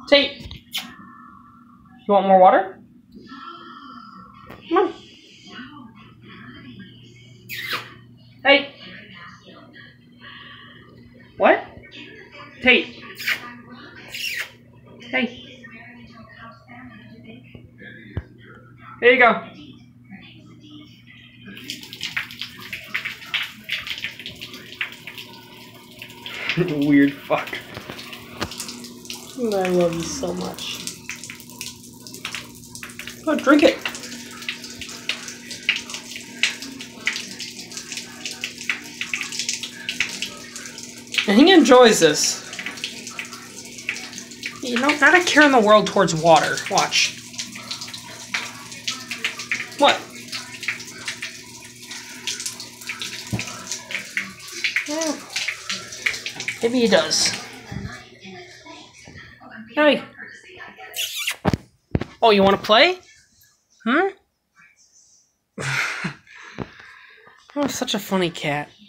Tate, you want more water? Come on. Hey. What? Tate. Hey. There you go. Weird fuck. I love you so much. Oh, drink it. And he enjoys this. You know, not a care in the world towards water. Watch. What? Yeah. Maybe he does. Hey. Oh, you want to play? Huh? Oh, such a funny cat.